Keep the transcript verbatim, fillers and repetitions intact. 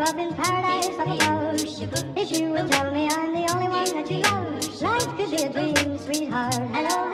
love in paradise up above. If you would tell me I'm the only one that you love, life could be a dream, sweetheart. Hello.